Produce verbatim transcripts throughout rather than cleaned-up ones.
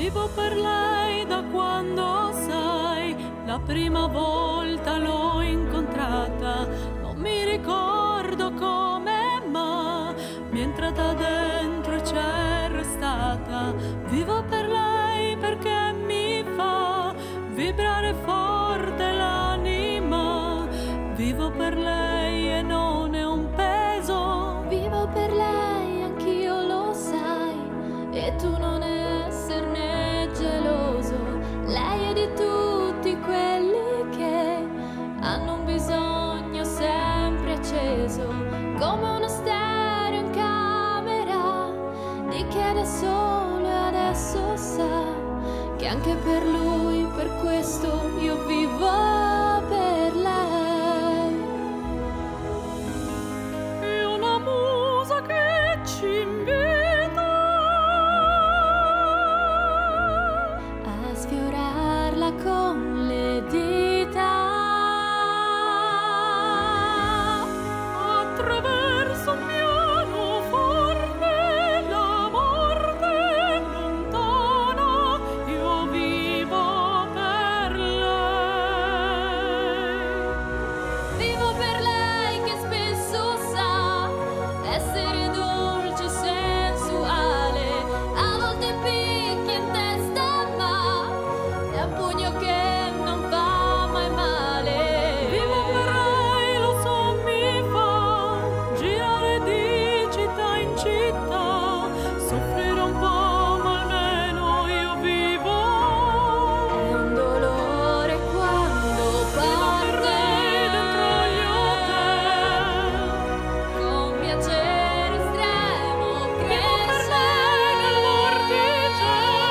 Vivo per lei da quando, sai, la prima volta l'ho incontrata. Non mi ricordo come, ma mi è entrata dentro e c'è restata. Vivo per lei perché mi fa vibrare forte l'anima. Vivo per lei e non è un peso. Vivo per lei, anch'io lo sai, e tu non esserne geloso. Lei è di tutti quelli che hanno un bisogno sempre acceso, come uno stereo in camera di chi è da solo e adesso sa che anche per lui, per questo io vivo per lei. È una musa che ci invita A sfiorarla con le dita, attraverso un pianoforte, la morte lontana. Io vivo per lei. vivo per lei che spesso sa essere dolce e sensuale, a volte picchia in testa ma è un pugno che non fa mai male. Vivo per lei, lo so, mi fa girare di città in città, soffrire un po' ma almeno io vivo. È un dolore quando Vivo per lei dentro gli parte, hotel. con piacere estremo Vivo per cresce lei nel vortice,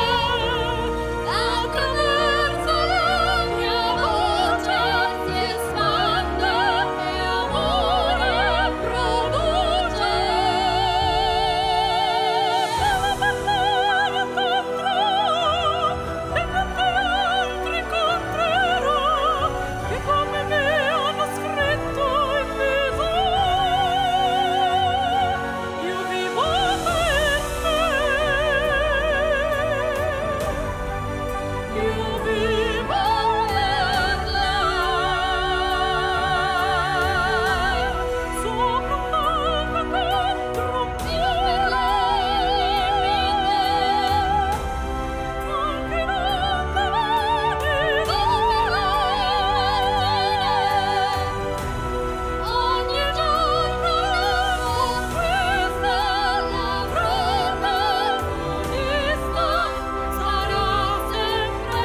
attraverso la mia voce si espande e amore produce. vivo per lei incontrerò e tanti altri incontrerò che come me hanno scritto in viso. Io vivo per lei. Io vivo Per lei, sopra un palco contro un vivo per lei, anche in onda vani. vivo per lei, ogni giorno questa la protagonista sarà sempre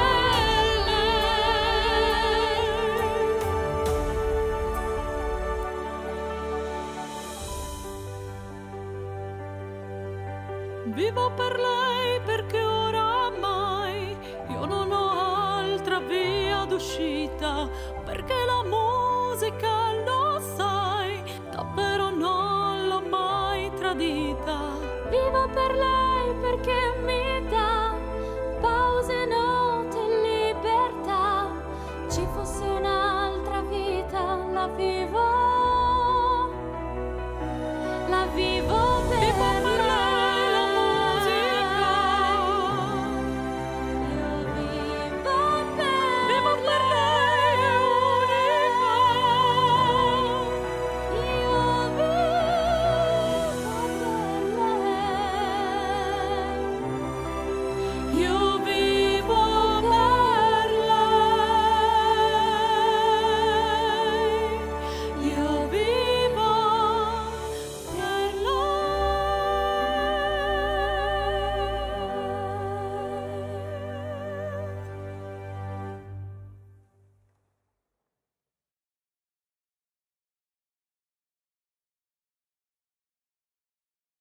Vivo per lei perché oramai io non ho altra via d'uscita, perché la musica, lo sai, davvero non l'ho mai tradita. Vivo per lei perché mi dà pause, note e libertà. Ci fosse un'altra vita, la vivo